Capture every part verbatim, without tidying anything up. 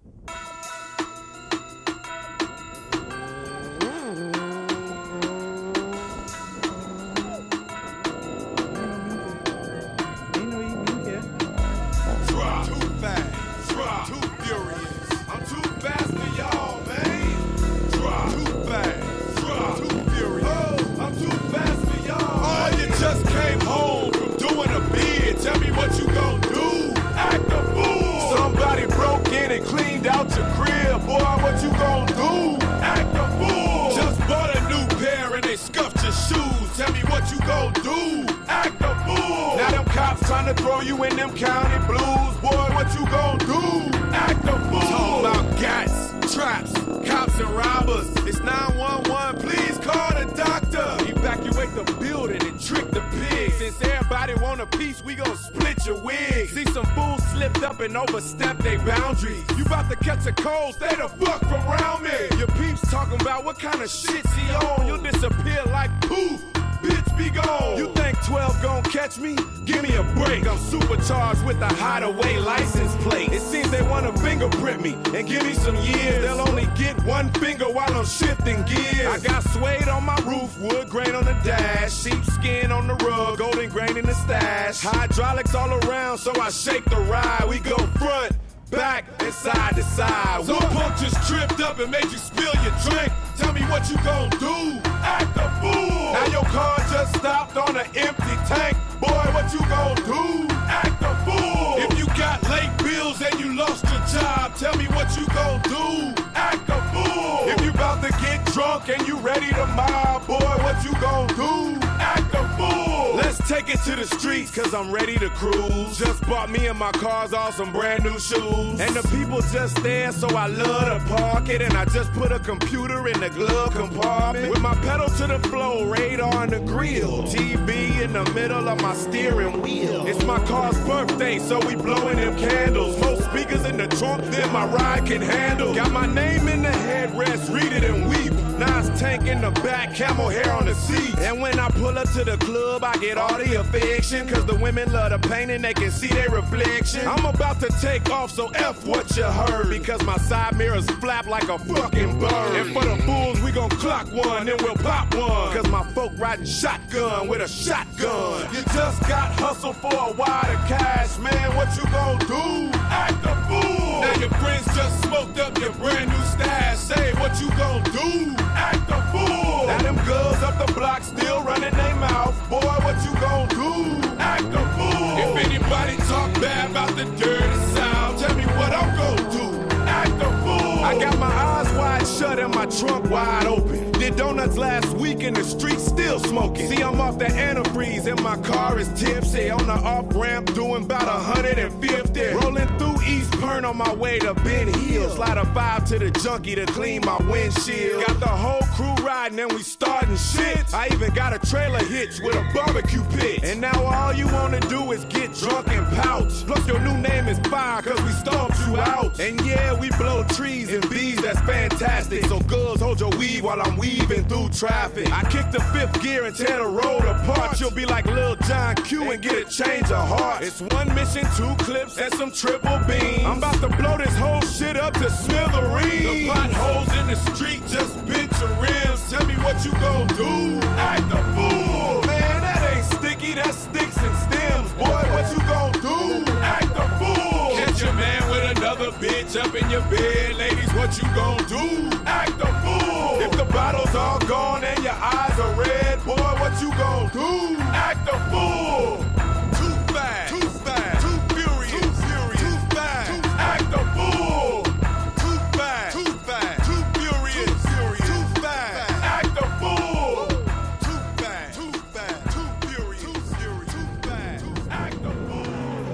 Trying to throw you in them county blues, boy, what you gon' do? Act a fool. Talk about gats, traps, cops and robbers. It's nine one one, please call the doctor. Evacuate the building and trick the pigs. Since everybody want a piece, we gon' split your wig. See some fools slipped up and overstepped their boundaries. You about to catch a cold, stay the fuck from around me. Your peeps talking about what kind of shit she on. You'll disappear like poof. Bitch, be gone. You think twelve gon' catch me? Give me a break. I'm supercharged with a hideaway license plate. It seems they wanna fingerprint me and give me some years. They'll only get one finger while I'm shifting gears. I got Zwade on my roof, wood grain on the dash, sheepskin on the rug, golden grain in the stash. Hydraulics all around, so I shake the ride. We go front, back, and side to side. Some punk just tripped up and made you spill your drink. Tell me what you gon' do? Act a fool. Now your car just stopped on an empty tank. Boy, what you gon' do? Act a fool. If you got late bills and you lost your job, tell me what you gon' do? Act a fool. If you about to get drunk and you ready to mob, boy, what you gon' do? Act a fool. Let's take it to the streets, cause I'm ready to cruise. Just bought me and my cars all some brand new shoes. And the people just there, so I love to park it. And I just put a computer in the glove compartment. With my pedal to the floor, radar on the grill. T V in the middle of my steering wheel. It's my car's birthday, so we blowing them candles. More speakers in the trunk than my ride can handle. Got my name in the headrest, read it and weep. Nice tank in the back, camel hair on the seat. And when I pull up to the club, I get all the affection. Cause the women love the paint and they can see their reflection. I'm about to take off, so F what you heard. Because my side mirrors flap like a fucking bird. And for the fools, we gon' clock one, then we'll pop one. Cause my folk riding shotgun with a shotgun. You just got hustled for a wad of cash, man, what you gon' do? Act a fool. Now your friends just smoked up your brand new stash. Say what you gon' do? Act a fool. Now them girls up the block still running their mouth. Boy, what you gon' do? Act a fool. If anybody talk bad about the dirty South, tell me what I'm gon' do. Act a fool. I got my eyes wide shut and my trunk wide open. Did donuts last week in the street still smoking. See, I'm off the antifreeze and my car is tipsy. On the off-ramp doing about one hundred fifty. Rolling through East Pern on my way to Ben Hill. Slide a five to the junkie to clean my windshield. Got the whole crew riding and we starting shit. I even got a trailer hitch with a barbecue pit. And now all you wanna do is get drunk and pout. Plus your new name is Fire cause we stomped you out. And yeah, we blow trees and bees, that's fantastic. So girls, hold your weed while I'm weaving through traffic. I kick the fifth gear and tear the road apart. You'll be like Lil John Q and get a change of heart. It's one mission, two clips, and some triple beams. I'm about to blow this whole shit up to smithereens. The potholes in the street just bent your rims. Tell me what you gon' do? Act a fool. Man, that ain't sticky, that's sticks and stems. Boy, what you gon' do? Act a fool. Catch your man with another bitch up in your bed. Ladies, what you gon' do? Act a fool. If the bottle's all gone and your eyes are red, boy, what you gon' do? Act a fool. Too fast, too fast, too furious, too furious, too fast. Act a fool. Too fast, too fast, too furious, too furious, too fast. Act a fool. Too fast, too fast, too furious, too furious, too fast. Act a fool.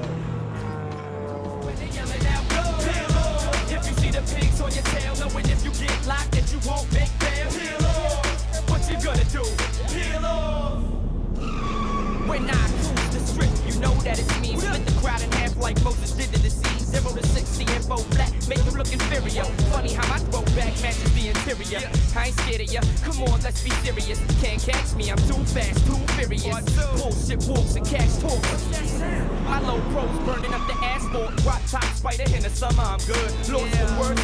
When they yelling out, go. If you see the pigs on your tail, knowing if you get locked that you won't make bail. Peel off. What you gonna do? Peel off. When I cruise the strip, you know that it's me. Split the crowd in half like Moses did to the sea. Zero to sixty and four flat, make you look inferior. Funny how my throwback matches the interior. I ain't scared of ya, come on, let's be serious. Can't catch me, I'm too fast, too furious. Bullshit walks and cash talks. My low pros burning up the asphalt. Drop top spider in the summer, I'm good. Lost the word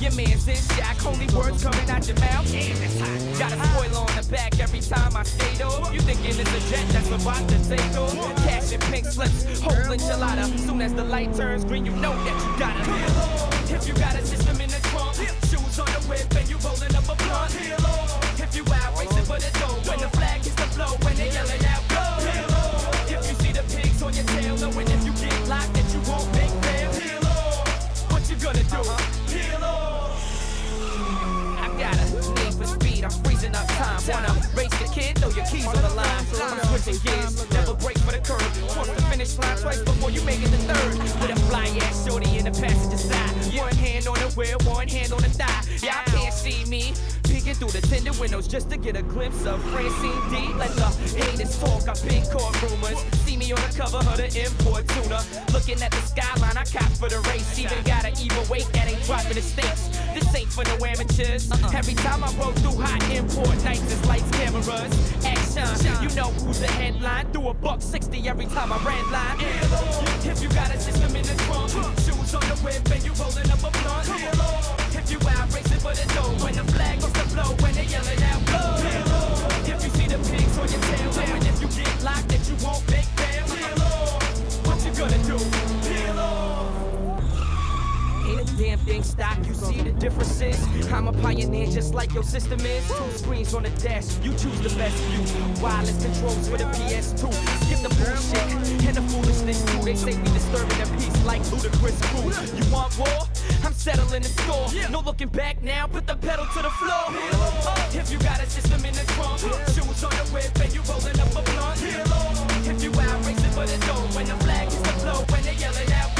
your man's in shock. Only words coming out your mouth. Damn, that's hot. Got a spoiler on the back every time I skate off. You thinking it's a jet that's about to take off? Cash and pink slips, whole enchilada. Soon as the light turns green, you know that you gotta peel off. If you got a system in the trunk, shoes on the whip and you rolling up a blunt. Peel off. If you out racing for the dough, when the flag hits the flow, when they yelling out go. Peel off. If you see the pigs on your tail, knowing if you get locked that you won't make bail. Peel off. What you gonna do? Peel off. I got a need for speed, I'm freezing up time. Wanna race the kid, throw your keys on the line. I'm switching gears, never break for the curb. Cross the finish line twice before you make it the third. With a fly ass shorty in the passenger side. One hand on the wheel, one hand on the thigh. Y'all can't see me peeking through the tinted windows just to get a glimpse of Francine D. Let the haters talk, I've been caught rumors. See me on the cover of the import tuna. Looking at the skyline, I cop for the race. Even got an even weight that ain't dropping the stakes. This ain't for no amateurs. Every time I roll through hot import nights, it's lights, cameras, action. You know who's the headline. Do a buck sixty every time I red line. If you got a system in the trunk, shoes on the whip and you rolling up a blunt. If you out racing for the dough, when the flag goes to blow, when they yelling out go. If you see the pigs on your tail, and if you get locked that you won't make bail. What you gonna do? Peel off. Ain't a damn thing stock, you see the differences. I'm a pioneer just like your system is. Two screens on the dash, you choose the best view. Wireless controls for the P S two. Skip the bullshit and the foolishness too. They say we disturbing the peace like ludicrous crew. You want war? I'm settling the score. No looking back now, put the pedal to the floor. If you got a system in the trunk, shoes on the whip and you rolling up a blunt. If you out racing for the dough, when the flag is the flow, when they yelling out.